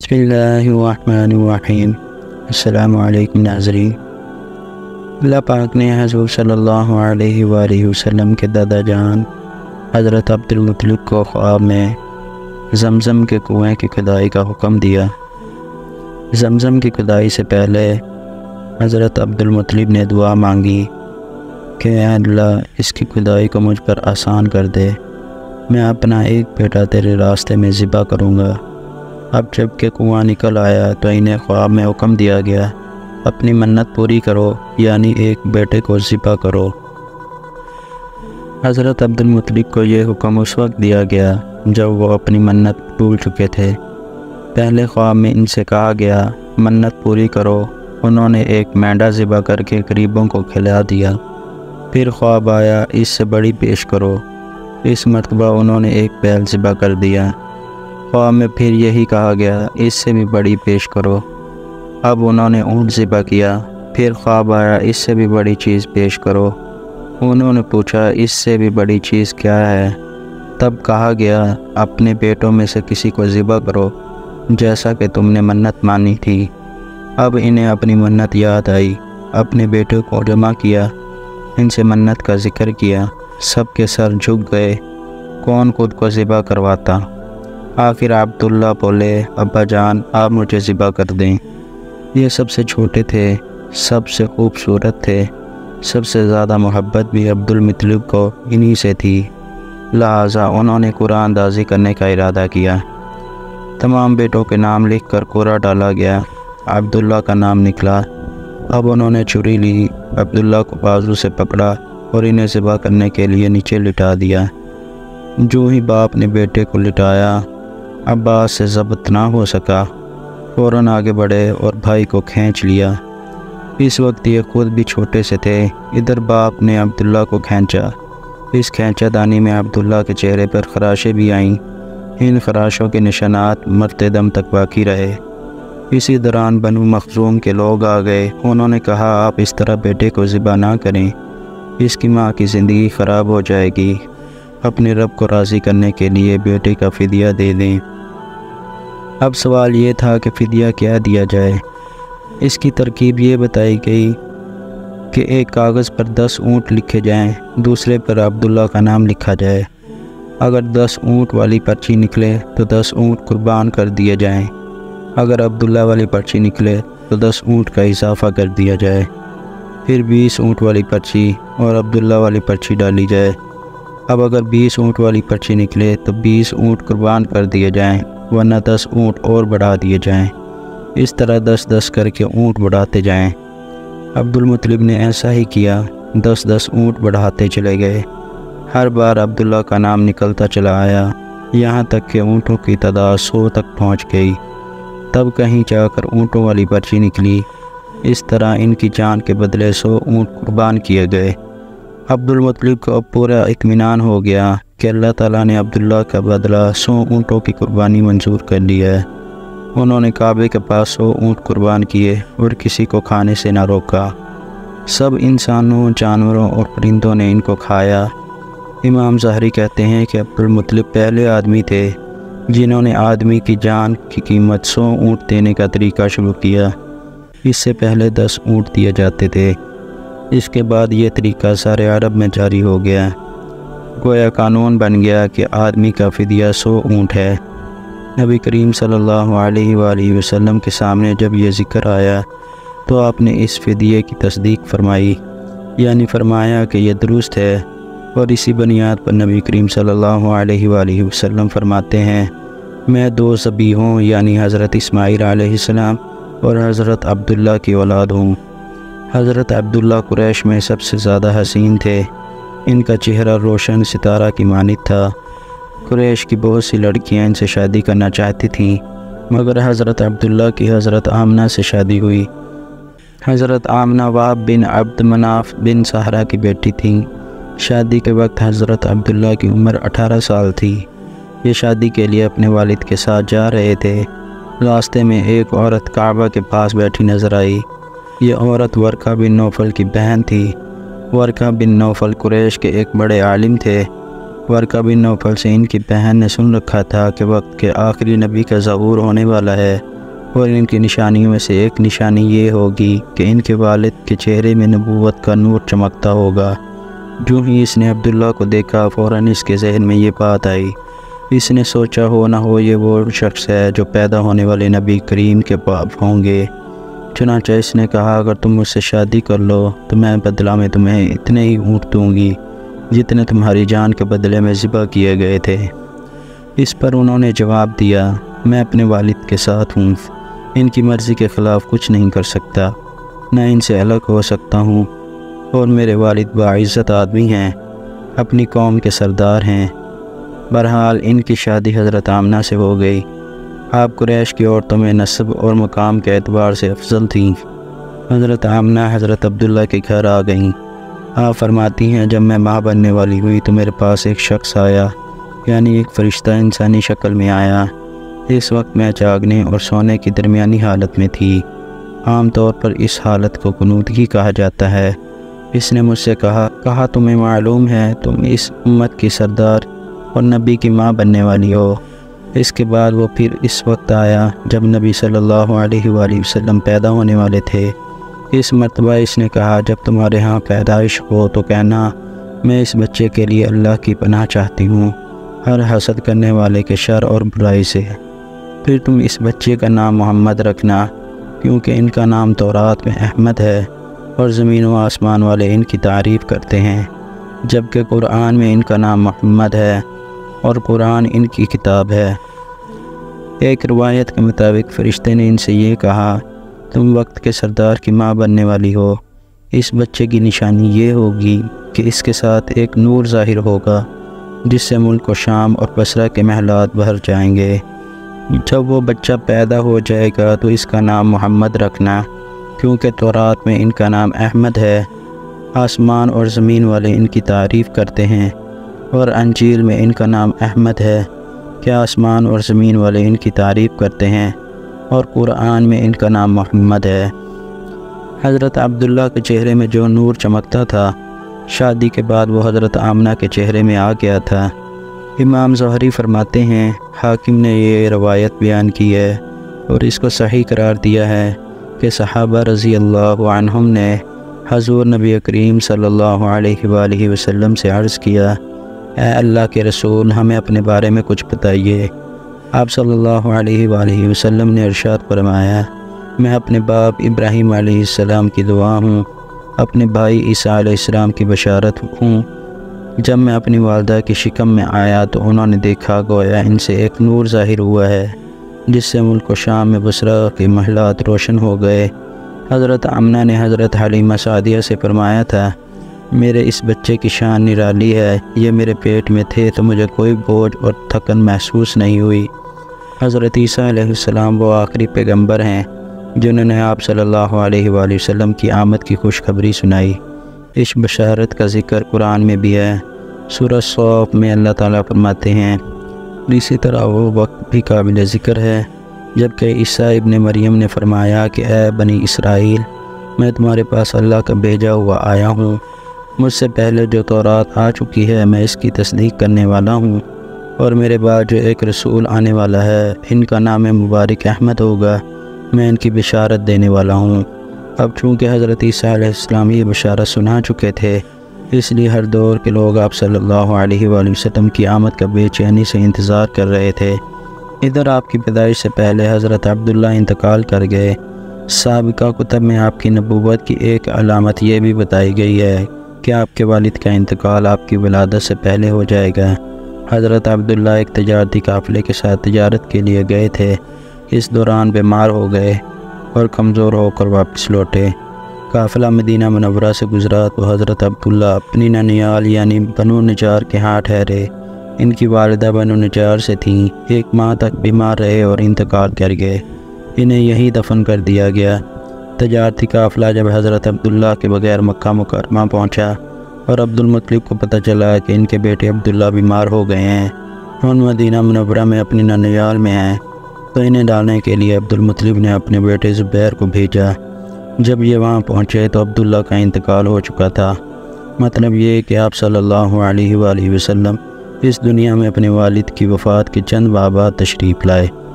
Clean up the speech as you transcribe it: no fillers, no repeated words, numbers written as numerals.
بسم اللہ الرحمن الرحیم۔ السلام علیکم ناظرین۔ اللہ پاک نے حضور صلی اللہ علیہ وآلہ وسلم کے دادا جان حضرت عبدالمطلب کو خواب میں زمزم کے کنویں کی کھدائی کا حکم دیا۔ زمزم کی کھدائی سے پہلے حضرت عبدالمطلب نے دعا مانگی کہ اے اللہ اس کی کھدائی کو مجھ پر آسان کر دے، میں اپنا ایک بیٹا تیرے راستے میں ذبح کروں گا۔ اب جب کہ کنواں نکل آیا تو انہیں خواب میں حکم دیا گیا اپنی منت پوری کرو، یعنی ایک بیٹے کو ذبح کرو۔ حضرت عبدالمطلب کو یہ حکم اس وقت دیا گیا جب وہ اپنی منت بھول چکے تھے۔ پہلے خواب میں ان سے کہا گیا منت پوری کرو، انہوں نے ایک مینڈا ذبح کر کے غریبوں کو کھلا دیا۔ پھر خواب آیا اس سے بڑی پیش کرو، اس مرتبہ انہوں نے ایک بیل ذبح کر دیا۔ خواب میں پھر یہی کہا گیا اس سے بھی بڑی پیش کرو، اب انہوں نے اونٹ ذبح کیا۔ پھر خواب آیا اس سے بھی بڑی چیز پیش کرو، انہوں نے پوچھا اس سے بھی بڑی چیز کیا ہے؟ تب کہا گیا اپنے بیٹوں میں سے کسی کو ذبح کرو جیسا کہ تم نے منت مانی تھی۔ اب انہیں اپنی منت یاد آئی، اپنے بیٹوں کو جمع کیا، ان سے منت کا ذکر کیا، سب کے سر جھک گئے، کون خود کو ذبح کرواتا؟ آخر عبداللہ بولے ابا جان آپ مجھے ذبح کر دیں۔ یہ سب سے چھوٹے تھے، سب سے خوبصورت تھے، سب سے زیادہ محبت بھی عبدالمطلب کو انہی سے تھی، لہٰذا انہوں نے قرآن اندازی کرنے کا ارادہ کیا۔ تمام بیٹوں کے نام لکھ کر قرعہ ڈالا گیا، عبداللہ کا نام نکلا۔ اب انہوں نے چھری لی، عبداللہ کو بازو سے پکڑا اور انہیں ذبح کرنے کے لیے نیچے لٹا دیا۔ جو ہی باپ نے بیٹے کو لٹایا، عباس سے ضبط نہ ہو سکا، فوراً آگے بڑھے اور بھائی کو کھینچ لیا۔ اس وقت یہ خود بھی چھوٹے سے تھے، ادھر باپ نے عبداللہ کو کھینچا۔ اس کھینچا دانی میں عبداللہ کے چہرے پر خراشیں بھی آئیں، ان خراشوں کے نشانات مرتے دم تک باقی رہے۔ اسی دوران بنو مخزوم کے لوگ آ گئے، انہوں نے کہا آپ اس طرح بیٹے کو ذبح نہ کریں، اس کی ماں کی زندگی خراب ہو جائے گی، اپنے رب کو راضی کرنے کے لیے بیٹے کا فدیہ دے دیں۔ اب سوال یہ تھا کہ فدیہ کیا دیا جائے؟ اس کی ترکیب یہ بتائی گئی کہ ایک کاغذ پر 10 اونٹ لکھے جائیں، دوسرے پر عبداللہ کا نام لکھا جائے۔ اگر 10 اونٹ والی پرچی نکلے تو 10 اونٹ قربان کر دیے جائیں، اگر عبداللہ والی پرچی نکلے تو 10 اونٹ کا اضافہ کر دیا جائے۔ پھر 20 اونٹ والی پرچی اور عبداللہ والی پرچی ڈالی جائے۔ اب اگر 20 اونٹ والی پرچی نکلے تو 20 اونٹ قربان کر دیے جائیں، ورنہ 10 اونٹ اور بڑھا دیے جائیں۔ اس طرح 10 کر کے اونٹ بڑھاتے جائیں۔ عبدالمطلب نے ایسا ہی کیا، 10 اونٹ بڑھاتے چلے گئے۔ ہر بار عبداللہ کا نام نکلتا چلا آیا، یہاں تک کہ اونٹوں کی تعداد 100 تک پہنچ گئی۔ تب کہیں جا کر اونٹوں والی پرچی نکلی، اس طرح ان کی جان کے بدلے 100 اونٹ قربان کیے گئے۔ عبدالمطلب کو اب پورا اطمینان ہو گیا کہ اللہ تعالیٰ نے عبداللہ کا بدلہ 100 اونٹوں کی قربانی منظور کر لیا ہے۔ انہوں نے کعبے کے پاس 100 اونٹ قربان کیے اور کسی کو کھانے سے نہ روکا۔ سب انسانوں، جانوروں اور پرندوں نے ان کو کھایا۔ امام ظاہری کہتے ہیں کہ عبدالمطلب پہلے آدمی تھے جنہوں نے آدمی کی جان کی قیمت 100 اونٹ دینے کا طریقہ شروع کیا۔ اس سے پہلے 10 اونٹ دیے جاتے تھے، اس کے بعد یہ طریقہ سارے عرب میں جاری ہو گیا، گویا قانون بن گیا کہ آدمی کا فدیہ 100 اونٹ ہے۔ نبی کریم صلی اللہ علیہ وآلہ وسلم کے سامنے جب یہ ذکر آیا تو آپ نے اس فدیے کی تصدیق فرمائی، یعنی فرمایا کہ یہ درست ہے، اور اسی بنیاد پر نبی کریم صلی اللہ علیہ وآلہ وسلم فرماتے ہیں میں 2 ذبیحوں یعنی حضرت اسماعیل علیہ السلام اور حضرت عبداللہ کی اولاد ہوں۔ حضرت عبداللہ قریش میں سب سے زیادہ حسین تھے، ان کا چہرہ روشن ستارہ کی مانند تھا۔ قریش کی بہت سی لڑکیاں ان سے شادی کرنا چاہتی تھیں، مگر حضرت عبداللہ کی حضرت آمنہ سے شادی ہوئی۔ حضرت آمنہ وہب بن عبد مناف بن سہرہ کی بیٹی تھیں۔ شادی کے وقت حضرت عبداللہ کی عمر 18 سال تھی۔ یہ شادی کے لیے اپنے والد کے ساتھ جا رہے تھے، راستے میں ایک عورت کعبہ کے پاس بیٹھی نظر آئی۔ یہ عورت ورقہ بن نوفل کی بہن تھی۔ ورقہ بن نوفل قریش کے ایک بڑے عالم تھے۔ ورقہ بن نوفل سے ان کی بہن نے سن رکھا تھا کہ وقت کے آخری نبی کا ظہور ہونے والا ہے، اور ان کی نشانیوں میں سے ایک نشانی یہ ہوگی کہ ان کے والد کے چہرے میں نبوت کا نور چمکتا ہوگا۔ جو ہی اس نے عبداللہ کو دیکھا فوراً اس کے ذہن میں یہ بات آئی۔ اس نے سوچا ہو نہ ہو یہ وہ شخص ہے جو پیدا ہونے والے نبی کریم کے باپ ہوں گے۔ چنانچہ اس نے کہا اگر تم مجھ سے شادی کر لو تو میں بدلہ میں تمہیں اتنے ہی اونٹ دوں گی جتنے تمہاری جان کے بدلے میں ذبح کیے گئے تھے۔ اس پر انہوں نے جواب دیا میں اپنے والد کے ساتھ ہوں، ان کی مرضی کے خلاف کچھ نہیں کر سکتا، نہ ان سے الگ ہو سکتا ہوں، اور میرے والد باعزت آدمی ہیں، اپنی قوم کے سردار ہیں۔ بہرحال ان کی شادی حضرت آمنہ سے ہو گئی۔ آپ قریش کی عورتوں میں نسب اور مقام کے اعتبار سے افضل تھیں۔ حضرت آمنہ حضرت عبداللہ کے گھر آ گئیں۔ آپ فرماتی ہیں جب میں ماں بننے والی ہوئی تو میرے پاس ایک شخص آیا، یعنی ایک فرشتہ انسانی شکل میں آیا۔ اس وقت میں جاگنے اور سونے کی درمیانی حالت میں تھی۔ عام طور پر اس حالت کو قنوتگی کہا جاتا ہے۔ اس نے مجھ سے کہا تمہیں معلوم ہے تم اس امت کی سردار اور نبی کی ماں بننے والی ہو۔ اس کے بعد وہ پھر اس وقت آیا جب نبی صلی اللہ علیہ وآلہ وسلم پیدا ہونے والے تھے۔ اس مرتبہ اس نے کہا جب تمہارے ہاں پیدائش ہو تو کہنا میں اس بچے کے لیے اللہ کی پناہ چاہتی ہوں ہر حسد کرنے والے کے شر اور برائی سے۔ پھر تم اس بچے کا نام محمد رکھنا، کیونکہ ان کا نام تورات میں احمد ہے اور زمین و آسمان والے ان کی تعریف کرتے ہیں، جبکہ قرآن میں ان کا نام محمد ہے اور قرآن ان کی کتاب ہے۔ ایک روایت کے مطابق فرشتے نے ان سے یہ کہا تم وقت کے سردار کی ماں بننے والی ہو، اس بچے کی نشانی یہ ہوگی کہ اس کے ساتھ ایک نور ظاہر ہوگا جس سے ملک و شام اور بصرہ کے محلات بھر جائیں گے۔ جب وہ بچہ پیدا ہو جائے گا تو اس کا نام محمد رکھنا، کیونکہ تورات میں ان کا نام احمد ہے، آسمان اور زمین والے ان کی تعریف کرتے ہیں، اور انجیل میں ان کا نام احمد ہے کہ آسمان اور زمین والے ان کی تعریف کرتے ہیں، اور قرآن میں ان کا نام محمد ہے۔ حضرت عبداللہ کے چہرے میں جو نور چمکتا تھا شادی کے بعد وہ حضرت آمنہ کے چہرے میں آ گیا تھا۔ امام زہری فرماتے ہیں حاکم نے یہ روایت بیان کی ہے اور اس کو صحیح قرار دیا ہے کہ صحابہ رضی اللہ عنہم نے حضور نبی کریم صلی اللہ علیہ وآلہ وسلم سے عرض کیا اے اللہ کے رسول ہمیں اپنے بارے میں کچھ بتائیے۔ آپ صلی اللہ علیہ وآلہ وسلم نے ارشاد فرمایا میں اپنے باپ ابراہیم علیہ السلام کی دعا ہوں، اپنے بھائی عیسیٰ علیہ السلام کی بشارت ہوں۔ جب میں اپنی والدہ کی شکم میں آیا تو انہوں نے دیکھا گویا ان سے ایک نور ظاہر ہوا ہے جس سے ملک و شام میں بصرہ کے محلات روشن ہو گئے۔ حضرت آمنہ نے حضرت حلیمہ سعدیہ سے فرمایا تھا میرے اس بچے کی شان نرالی ہے، یہ میرے پیٹ میں تھے تو مجھے کوئی بوجھ اور تھکن محسوس نہیں ہوئی۔ حضرت عیسیٰ علیہ السلام وہ آخری پیغمبر ہیں جنہوں نے آپ صلی اللہ علیہ وآلہ وسلم کی آمد کی خوشخبری سنائی۔ اس بشارت کا ذکر قرآن میں بھی ہے۔ سورہ صوف میں اللہ تعالیٰ فرماتے ہیں اسی طرح وہ وقت بھی قابل ذکر ہے جبکہ عیسیٰ ابن مریم نے فرمایا کہ اے بنی اسرائیل میں تمہارے پاس اللہ کا بھیجا ہوا آیا ہوں، مجھ سے پہلے جو تورات آ چکی ہے میں اس کی تصدیق کرنے والا ہوں، اور میرے بعد جو ایک رسول آنے والا ہے ان کا نام مبارک احمد ہوگا، میں ان کی بشارت دینے والا ہوں۔ اب چونکہ حضرت عیسیٰ علیہ السلام یہ بشارت سنا چکے تھے اس لیے ہر دور کے لوگ آپ صلی اللہ علیہ وآلہ وسلم کی آمد کا بے چینی سے انتظار کر رہے تھے۔ ادھر آپ کی پیدائش سے پہلے حضرت عبداللہ انتقال کر گئے۔ سابقہ کتب میں آپ کی نبوت کی ایک علامت یہ بھی بتائی گئی ہے کہ آپ کے والد کا انتقال آپ کی ولادت سے پہلے ہو جائے گا۔ حضرت عبداللہ ایک تجارتی قافلے کے ساتھ تجارت کے لیے گئے تھے، اس دوران بیمار ہو گئے اور کمزور ہو کر واپس لوٹے۔ قافلہ مدینہ منورہ سے گزرا تو حضرت عبداللہ اپنی ننیال یعنی بنو نجار کے ہاں ٹھہرے۔ ان کی والدہ بنو نجار سے تھیں، ایک ماہ تک بیمار رہے اور انتقال کر گئے، انہیں یہی دفن کر دیا گیا۔ تجارتی قافلہ جب حضرت عبداللہ کے بغیر مکہ مکرمہ پہنچا اور عبد المطلب کو پتہ چلا کہ ان کے بیٹے عبداللہ بیمار ہو گئے ہیں اور مدینہ منورہ میں اپنی ننیال میں ہیں، تو انہیں ڈالنے کے لیے عبد المطلب نے اپنے بیٹے زبیر کو بھیجا۔ جب یہ وہاں پہنچے تو عبداللہ کا انتقال ہو چکا تھا۔ مطلب یہ کہ آپ صلی اللہ علیہ وآلہ وسلم اس دنیا میں اپنے والد کی وفات کے چند ماہ بعد تشریف لائے۔